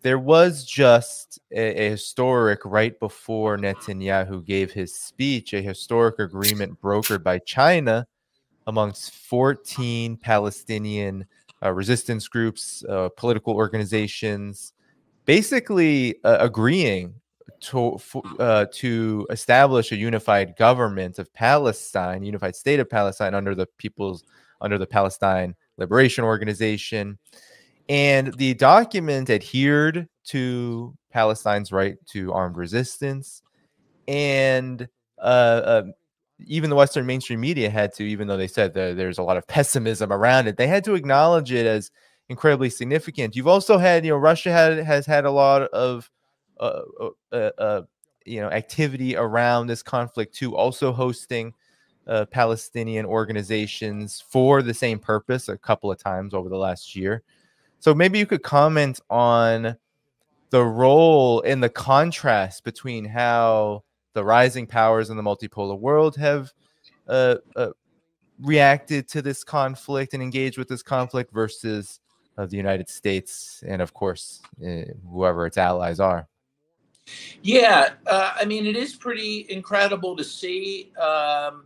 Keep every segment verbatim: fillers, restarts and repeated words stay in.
there was just a, a historic, right before Netanyahu gave his speech, a historic agreement brokered by China amongst fourteen Palestinian uh, resistance groups, uh, political organizations, basically uh, agreeing to uh, to establish a unified government of Palestine, unified state of Palestine under the people's under the Palestine Liberation Organization. And the document adhered to Palestine's right to armed resistance. And uh, uh, even the Western mainstream media had to, even though they said that there's a lot of pessimism around it, they had to acknowledge it as incredibly significant. You've also had, you know, Russia had has had a lot of, uh, uh, uh, you know, activity around this conflict too, also hosting uh, Palestinian organizations for the same purpose a couple of times over the last year. So maybe you could comment on the role and the contrast between how the rising powers in the multipolar world have uh, uh, reacted to this conflict and engaged with this conflict versus uh, the United States and, of course, uh, whoever its allies are. Yeah, uh, I mean, it is pretty incredible to see um,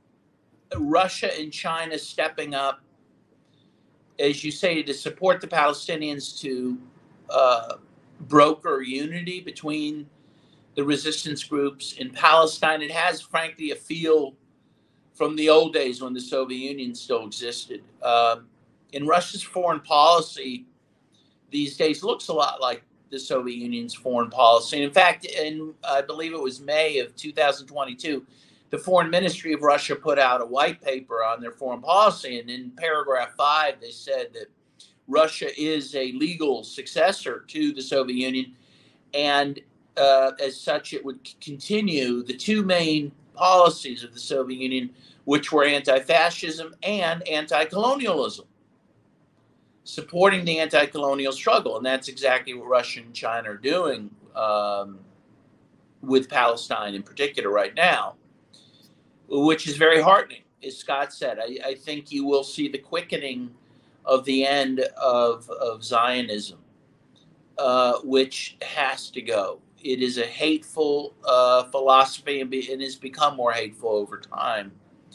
Russia and China stepping up, as you say, to support the Palestinians, to uh, broker unity between the resistance groups in Palestine. It has, frankly, a feel from the old days when the Soviet Union still existed. Um, in Russia's foreign policy these days looks a lot like the Soviet Union's foreign policy. And in fact, in I believe it was May of two thousand twenty-two, the Foreign Ministry of Russia put out a white paper on their foreign policy. And in paragraph five, they said that Russia is a legal successor to the Soviet Union. And uh, as such, it would continue the two main policies of the Soviet Union, which were anti-fascism and anti-colonialism, supporting the anti-colonial struggle. And that's exactly what Russia and China are doing um, with Palestine in particular right now, which is very heartening. As Scott said, I, I think you will see the quickening of the end of, of Zionism, uh, which has to go. It is a hateful uh, philosophy and, be, and has become more hateful over time.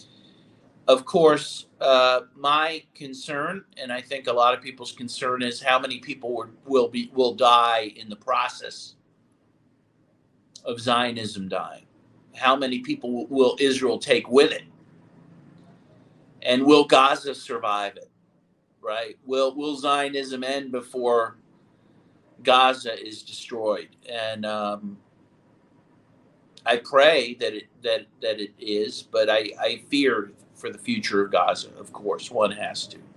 Of course, uh, my concern, and I think a lot of people's concern, is how many people will, will be will die in the process of Zionism dying. How many people will Israel take with it, and will Gaza survive it? Right? Will Will Zionism end before Gaza is destroyed? And um, I pray that it that that it is, but I, I fear for the future of Gaza. Of course, one has to.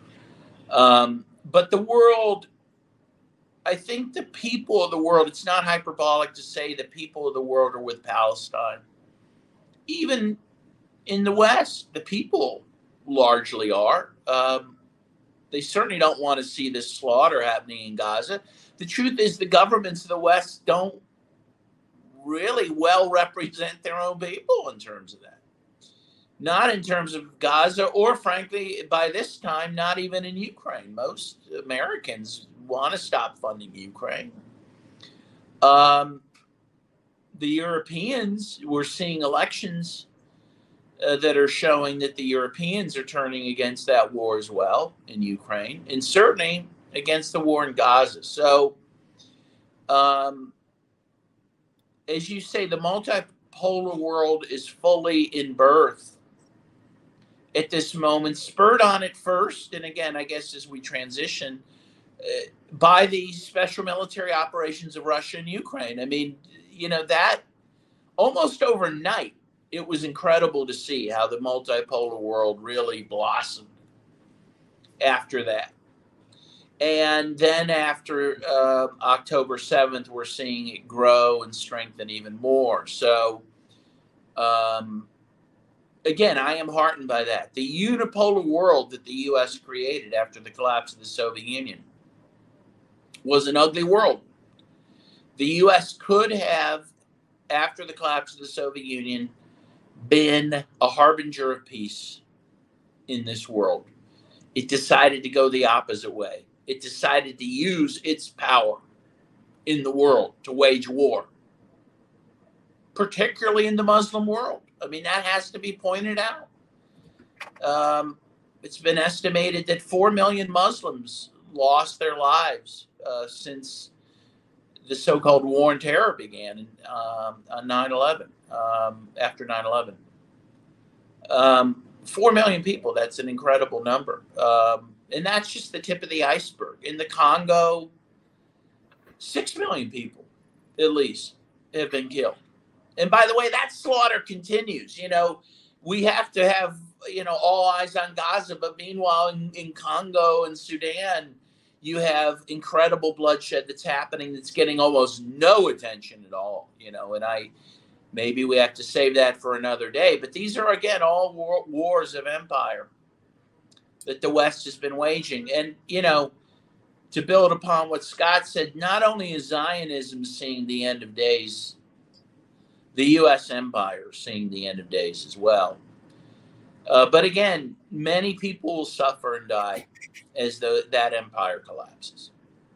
Um, but the world, I think the people of the world, it's not hyperbolic to say the people of the world are with Palestine. Even in the West, the people largely are. Um, they certainly don't want to see this slaughter happening in Gaza. The truth is the governments of the West don't really well represent their own people in terms of that. Not in terms of Gaza, or frankly, by this time, not even in Ukraine. Most Americans want to stop funding Ukraine. Um, the Europeans, we're seeing elections uh, that are showing that the Europeans are turning against that war as well in Ukraine, and certainly against the war in Gaza. So, um, as you say, the multipolar world is fully in birth at this moment, spurred on at first, and again, I guess as we transition, uh, by the special military operations of Russia and Ukraine. I mean, you know, that almost overnight, it was incredible to see how the multipolar world really blossomed after that. And then after uh, October seventh, we're seeing it grow and strengthen even more. So, um, again, I am heartened by that. The unipolar world that the U S created after the collapse of the Soviet Union was an ugly world. The U S could have, after the collapse of the Soviet Union, been a harbinger of peace in this world. It decided to go the opposite way. It decided to use its power in the world to wage war, particularly in the Muslim world. I mean, that has to be pointed out. Um, it's been estimated that four million Muslims lost their lives uh, since the so-called war on terror began um, on nine eleven, um, after nine eleven. Um, four million people, that's an incredible number. Um, and that's just the tip of the iceberg. In the Congo, six million people, at least, have been killed. And by the way, that slaughter continues. You know, we have to have, you know, all eyes on Gaza. But meanwhile, in, in Congo and Sudan, you have incredible bloodshed that's happening that's getting almost no attention at all. You know, and I maybe we have to save that for another day. But these are, again, all war, wars of empire that the West has been waging. And, you know, to build upon what Scott said, not only is Zionism seeing the end of days, the U S empire is seeing the end of days as well. Uh, but again, many people will suffer and die as the, that empire collapses.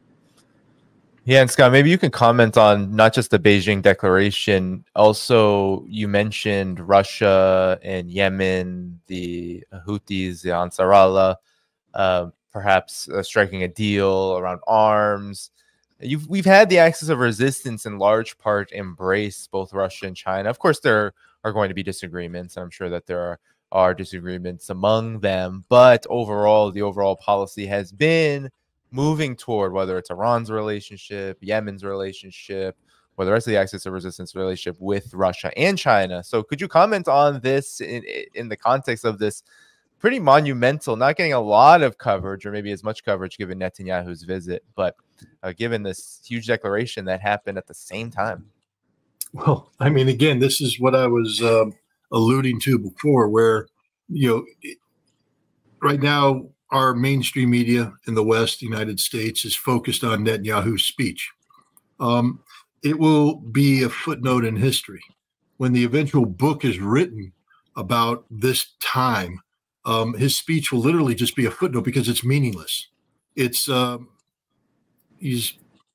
Yeah, and Scott, maybe you can comment on not just the Beijing Declaration. Also, you mentioned Russia and Yemen, the Houthis, the Ansar Allah, uh, perhaps uh, striking a deal around arms. You've, we've had the axis of resistance in large part embrace both Russia and China. Of course, there are going to be disagreements. I'm sure that there are, are disagreements among them. But overall, the overall policy has been moving toward, whether it's Iran's relationship, Yemen's relationship, or the rest of the axis of resistance relationship with Russia and China. So could you comment on this in, in the context of this pretty monumental, not getting a lot of coverage or maybe as much coverage given Netanyahu's visit, but uh, given this huge declaration that happened at the same time? Well, I mean, again, this is what I was um, alluding to before, where, you know, it, right now, our mainstream media in the West, the United States, is focused on Netanyahu's speech. Um, it will be a footnote in history. When the eventual book is written about this time, um, his speech will literally just be a footnote because it's meaningless. It's, um, he's,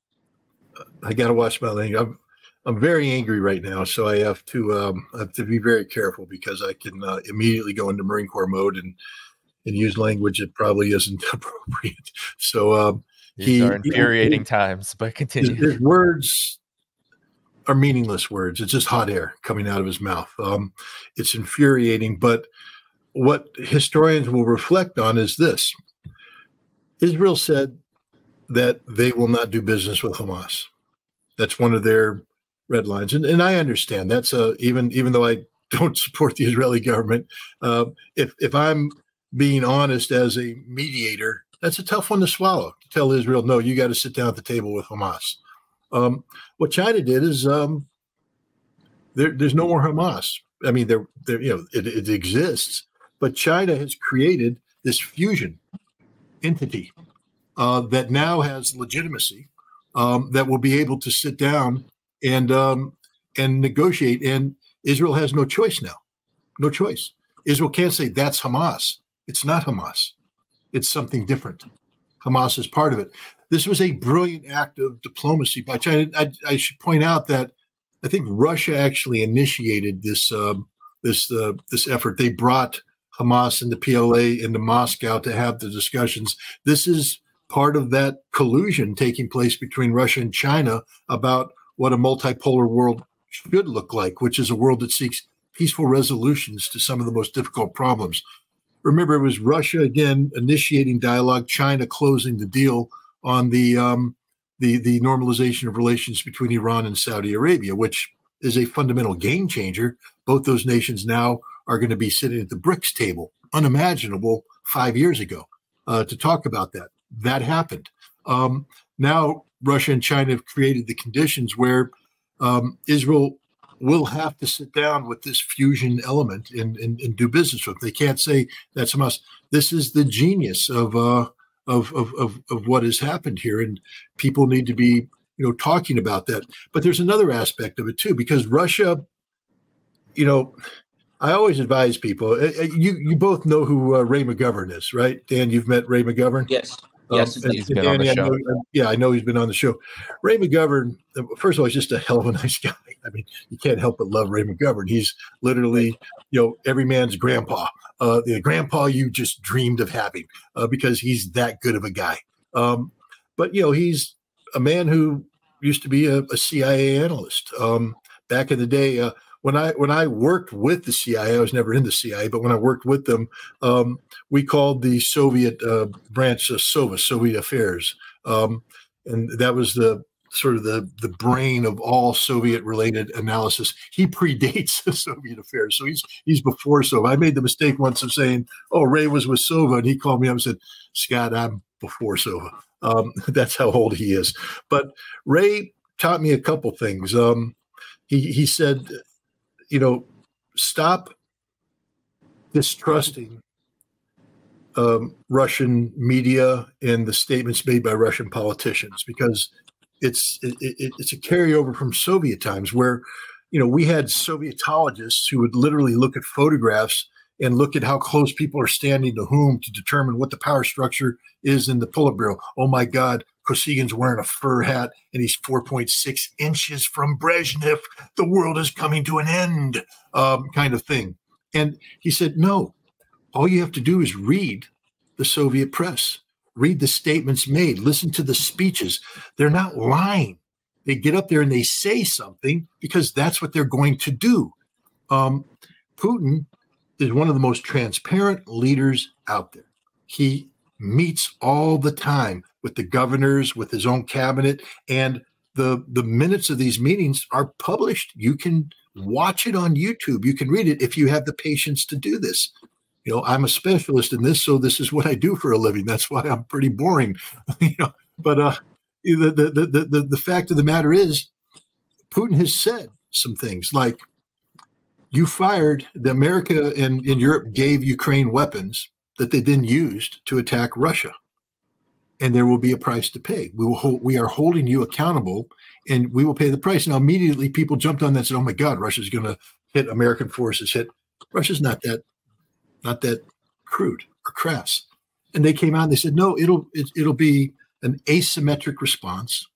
I got to watch my language. I'm, I'm very angry right now, so I have to, um, I have to be very careful because I can uh, immediately go into Marine Corps mode and and use language that probably isn't appropriate. So um, these he, are infuriating he, times, but continue. His, his words are meaningless words. It's just hot air coming out of his mouth. Um, it's infuriating. But what historians will reflect on is this: Israel said that they will not do business with Hamas. That's one of their red lines, and and I understand that's a even even though I don't support the Israeli government. Uh, if if I'm being honest as a mediator, that's a tough one to swallow. To tell Israel, no, you got to sit down at the table with Hamas. Um, what China did is um, there, there's no more Hamas. I mean, there, there, you know, it, it exists, but China has created this fusion entity uh, that now has legitimacy, um, that will be able to sit down and um, and negotiate. And Israel has no choice now, no choice. Israel can't say that's Hamas. It's not Hamas. It's something different. Hamas is part of it. This was a brilliant act of diplomacy by China. I, I should point out that I think Russia actually initiated this um, this uh, this effort. They brought Hamas and the P L A into Moscow to have the discussions. This is part of that collusion taking place between Russia and China about what a multipolar world should look like, which is a world that seeks peaceful resolutions to some of the most difficult problems. Remember, it was Russia, again, initiating dialogue, China closing the deal on the, um, the, the normalization of relations between Iran and Saudi Arabia, which is a fundamental game changer. Both those nations now are going to be sitting at the BRICS table, unimaginable five years ago, uh, to talk about that. That happened. Um, now, Russia and China have created the conditions where um, Israel will have to sit down with this fusion element and, and, and do business with. They can't say that's Hamas. This is the genius of, uh, of, of, of, of what has happened here. And people need to be, you know, talking about that. But there's another aspect of it too, because Russia, you know, I always advise people, uh, you, you both know who uh, Ray McGovern is, right? Dan, you've met Ray McGovern? Yes. Yes, Um, and, He's and been on the Danny, I show. know, yeah, I know he's been on the show. Ray McGovern, first of all, he's just a hell of a nice guy. I mean, you can't help but love Ray McGovern. He's literally, you know, every man's grandpa, uh, the grandpa you just dreamed of having, uh, because he's that good of a guy. Um, but, you know, he's a man who used to be a, a C I A analyst. Um, back in the day, uh, when I when I worked with the C I A, I was never in the C I A, but when I worked with them, um, we called the Soviet uh, branch uh, SOVA, Soviet Affairs, um, and that was the sort of the the brain of all Soviet related analysis. He predates the Soviet affairs, so he's he's before SOVA. I made the mistake once of saying, "Oh, Ray was with SOVA," and he called me up and said, "Scott, I'm before SOVA." Um, that's how old he is. But Ray taught me a couple things. Um, he he said, you know, stop distrusting um, Russian media and the statements made by Russian politicians, because it's it, it, it's a carryover from Soviet times where, you know, we had Sovietologists who would literally look at photographs and look at how close people are standing to whom to determine what the power structure is in the Politburo. Oh my God, Kosygин's wearing a fur hat and he's four point six inches from Brezhnev. The world is coming to an end, um, kind of thing. And he said, no, all you have to do is read the Soviet press, read the statements made, listen to the speeches. They're not lying. They get up there and they say something because that's what they're going to do. Um, Putin is one of the most transparent leaders out there. He meets all the time with the governors, with his own cabinet, and the the minutes of these meetings are published. You can watch it on YouTube. You can read it if you have the patience to do this. You know, I'm a specialist in this, so this is what I do for a living. That's why I'm pretty boring. you know, but uh, the, the the the the fact of the matter is, Putin has said some things like, you fired, the America and, and Europe gave Ukraine weapons that they then used to attack Russia. And there will be a price to pay. We will hold, we are holding you accountable, and we will pay the price. Now, immediately people jumped on that and said, oh my God, Russia's going to hit American forces, hit. Russia's not that, not that crude or crass. And they came out and they said, no, it'll, it, it'll be an asymmetric response.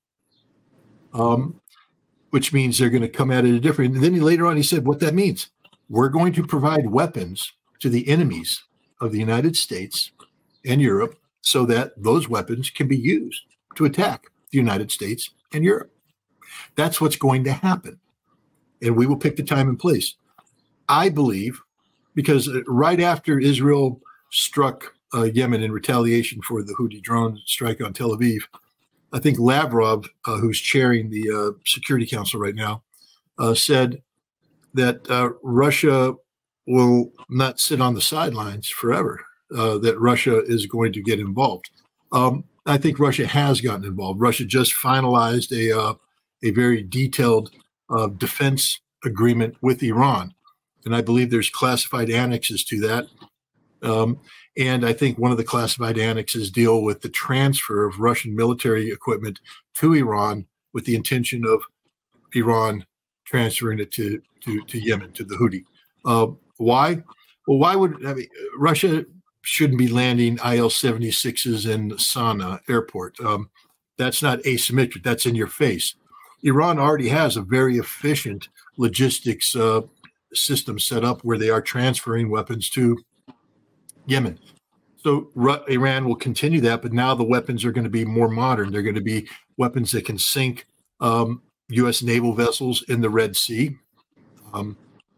Um, which means they're going to come at it a different. And then he, later on, he said what that means. We're going to provide weapons to the enemies of the United States and Europe so that those weapons can be used to attack the United States and Europe. That's what's going to happen. And we will pick the time and place. I believe, because right after Israel struck uh, Yemen in retaliation for the Houthi drone strike on Tel Aviv, I think Lavrov, uh, who's chairing the uh, Security Council right now, uh, said that uh, Russia will not sit on the sidelines forever, uh, that Russia is going to get involved. Um, I think Russia has gotten involved. Russia just finalized a, uh, a very detailed uh, defense agreement with Iran. And I believe there's classified annexes to that. Um, and I think one of the classified annexes deal with the transfer of Russian military equipment to Iran with the intention of Iran transferring it to, to, to Yemen, to the Houthi. Uh, why? Well, why would I mean, Russia shouldn't be landing I L seventy-sixes in Sana'a airport. Um, that's not asymmetric. That's in your face. Iran already has a very efficient logistics uh, system set up where they are transferring weapons to Yemen. So Iran will continue that, but now the weapons are going to be more modern. They're going to be weapons that can sink um, U S naval vessels in the Red Sea. Um,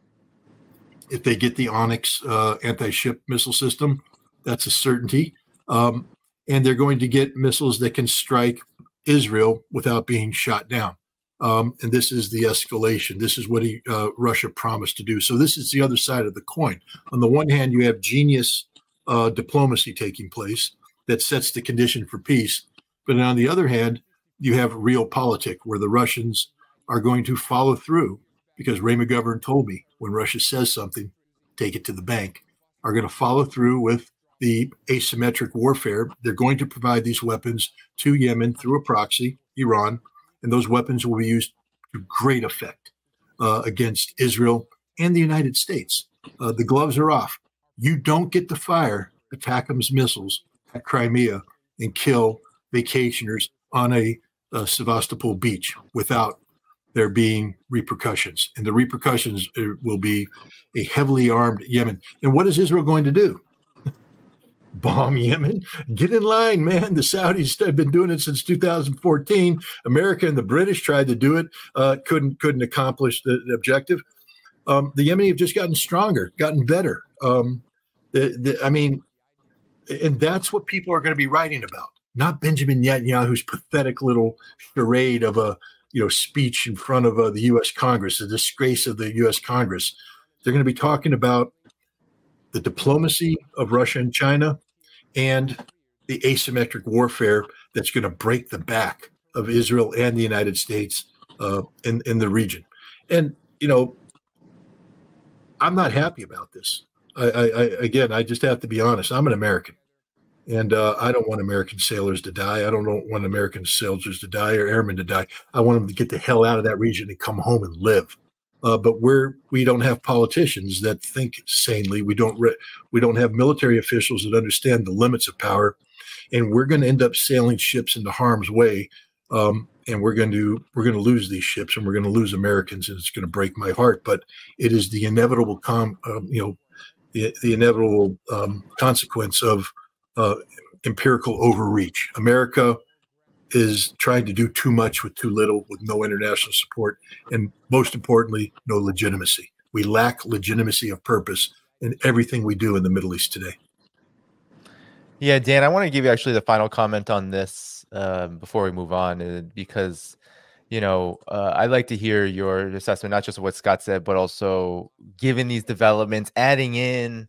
if they get the Onyx uh, anti-ship missile system, that's a certainty. Um, and they're going to get missiles that can strike Israel without being shot down. Um, and this is the escalation. This is what he, uh, Russia promised to do. So this is the other side of the coin. On the one hand, you have genius uh, diplomacy taking place that sets the condition for peace. But on the other hand, you have realpolitik, where the Russians are going to follow through, because Ray McGovern told me when Russia says something, take it to the bank, are going to follow through with the asymmetric warfare. They're going to provide these weapons to Yemen through a proxy, Iran, and those weapons will be used to great effect uh, against Israel and the United States. Uh, the gloves are off. You don't get to fire ATACMS missiles at Crimea and kill vacationers on a, a Sevastopol beach without there being repercussions. And the repercussions will be a heavily armed Yemen. And what is Israel going to do? Bomb Yemen? Get in line, man. The Saudis have been doing it since two thousand fourteen. America and the British tried to do it, uh, couldn't couldn't accomplish the, the objective. Um, the Yemeni have just gotten stronger, gotten better. Um, the, the, I mean, and that's what people are going to be writing about, not Benjamin Netanyahu's pathetic little charade of a you know speech in front of uh, the U S Congress, the disgrace of the U S Congress. They're going to be talking about the diplomacy of Russia and China and the asymmetric warfare that's going to break the back of Israel and the United States uh, in, in the region. And, you know, I'm not happy about this. I, I, I again, I just have to be honest. I'm an American, and uh, I don't want American sailors to die. I don't want American soldiers to die or airmen to die. I want them to get the hell out of that region and come home and live. Uh, but we're we don't have politicians that think sanely. We don't re- we don't have military officials that understand the limits of power, and we're going to end up sailing ships into harm's way. Um, and we're going to we're going to lose these ships, and we're going to lose Americans, and it's going to break my heart. But it is the inevitable com um, you know the, the inevitable um, consequence of uh, empirical overreach. America is trying to do too much with too little, with no international support, and most importantly, no legitimacy. We lack legitimacy of purpose in everything we do in the Middle East today. Yeah, Dan, I want to give you actually the final comment on this um, before we move on, uh, because, you know, uh, I'd like to hear your assessment, not just of what Scott said, but also given these developments, adding in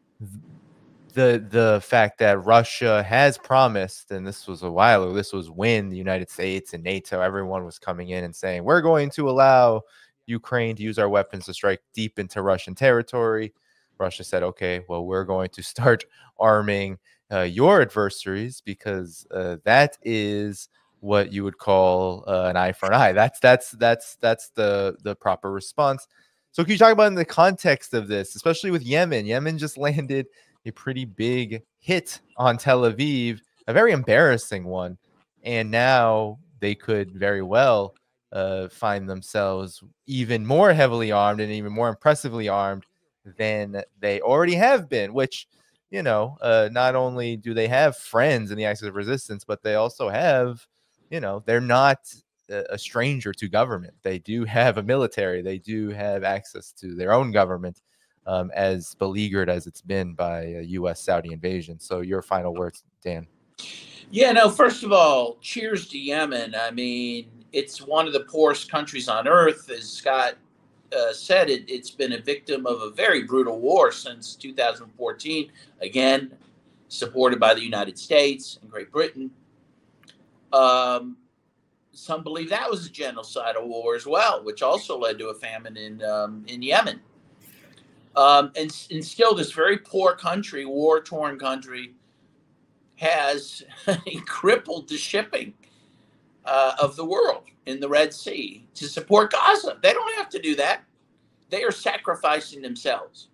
the the fact that Russia has promised, and this was a while ago, this was when the United States and NATO, everyone was coming in and saying, we're going to allow Ukraine to use our weapons to strike deep into Russian territory. Russia said, okay, well, we're going to start arming uh, your adversaries, because uh, that is what you would call uh, an eye for an eye. That's that's that's that's the the proper response. So can you talk about in the context of this, especially with Yemen? Yemen just landed a pretty big hit on Tel Aviv, a very embarrassing one. And now they could very well uh, find themselves even more heavily armed and even more impressively armed than they already have been, which, you know, uh, not only do they have friends in the Axis of Resistance, but they also have, you know, they're not a stranger to government. They do have a military. They do have access to their own government. Um, as beleaguered as it's been by a U S Saudi invasion. So your final words, Dan. Yeah, no, first of all, cheers to Yemen. I mean, it's one of the poorest countries on earth. As Scott uh, said, it, it's been a victim of a very brutal war since two thousand fourteen, again, supported by the United States and Great Britain. Um, some believe that was a genocidal war as well, which also led to a famine in, um, in Yemen. Um, and, and still, this very poor country, war-torn country, has crippled the shipping uh, of the world in the Red Sea to support Gaza. They don't have to do that. They are sacrificing themselves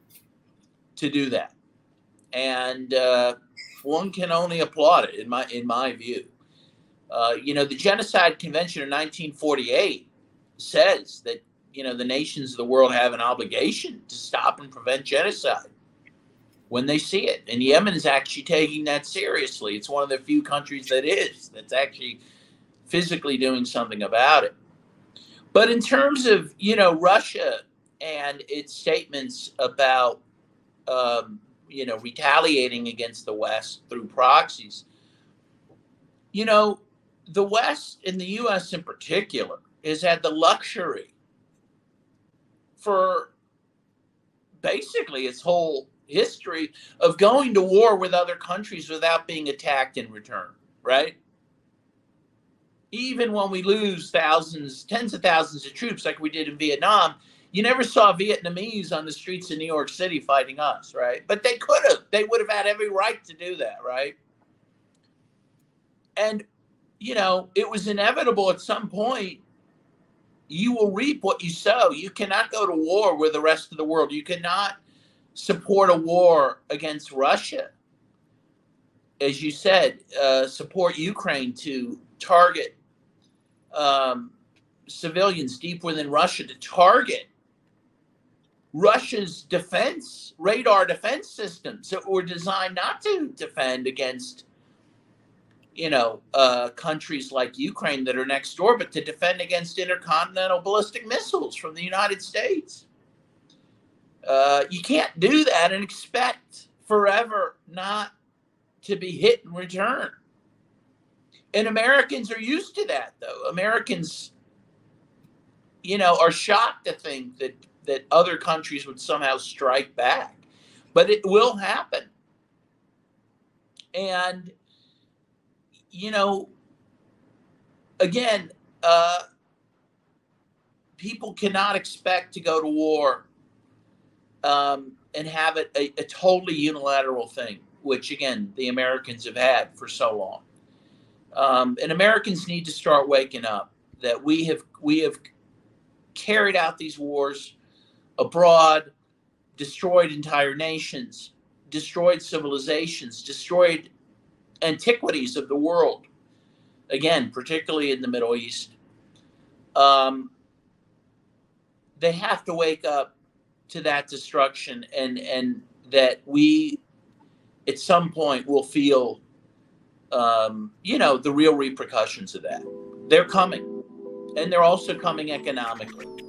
to do that, and uh, one can only applaud it in my in my view. Uh, you know, the Genocide Convention of nineteen forty-eight says that, you know, the nations of the world have an obligation to stop and prevent genocide when they see it. And Yemen is actually taking that seriously. It's one of the few countries that is, that's actually physically doing something about it. But in terms of, you know, Russia and its statements about, um, you know, retaliating against the West through proxies, you know, the West, and the U S in particular, has had the luxury for basically its whole history of going to war with other countries without being attacked in return, right? Even when we lose thousands, tens of thousands of troops like we did in Vietnam, you never saw Vietnamese on the streets of New York City fighting us, right? But they could have. They would have had every right to do that, right? And, you know, it was inevitable at some point. You will reap what you sow. You cannot go to war with the rest of the world. You cannot support a war against Russia as you said, uh, support Ukraine to target um, civilians deep within Russia, to target Russia's defense, radar defense systems that were designed not to defend against, you know, uh, countries like Ukraine that are next door, but to defend against intercontinental ballistic missiles from the United States. Uh, you can't do that and expect forever not to be hit in return. And Americans are used to that, though. Americans, you know, are shocked to think that, that other countries would somehow strike back. But it will happen. And, you know, again, uh, people cannot expect to go to war um, and have it a, a totally unilateral thing, which, again, the Americans have had for so long. Um, and Americans need to start waking up that we have we have carried out these wars abroad, destroyed entire nations, destroyed civilizations, destroyed antiquities of the world, again, particularly in the Middle East. Um, they have to wake up to that destruction, and, and that we, at some point, will feel, um, you know, the real repercussions of that. They're coming, and they're also coming economically.